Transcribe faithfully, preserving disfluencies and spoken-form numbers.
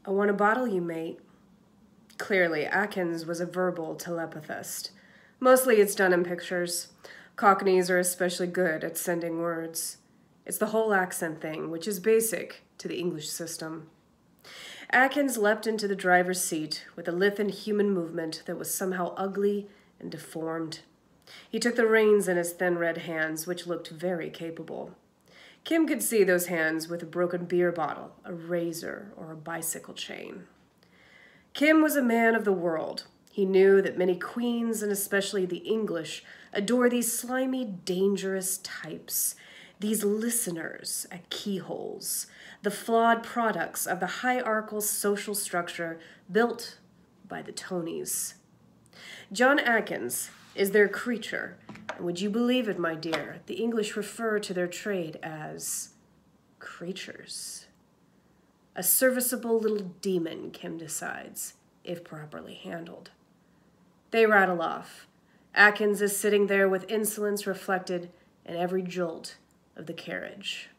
I want to bottle you, mate. Clearly, Atkins was a verbal telepathist. Mostly it's done in pictures. Cockneys are especially good at sending words. It's the whole accent thing, which is basic to the English system. Atkins leapt into the driver's seat with a lithe and human movement that was somehow ugly and deformed. He took the reins in his thin red hands, which looked very capable. Kim could see those hands with a broken beer bottle, a razor, or a bicycle chain. Kim was a man of the world. He knew that many queens, and especially the English, adore these slimy, dangerous types, these listeners at keyholes, the flawed products of the hierarchical social structure built by the Tonys. John Atkins is their creature, and would you believe it, my dear, the English refer to their trade as creatures. A serviceable little demon, Kim decides, if properly handled. They rattle off. Atkins is sitting there with insolence reflected in every jolt of the carriage.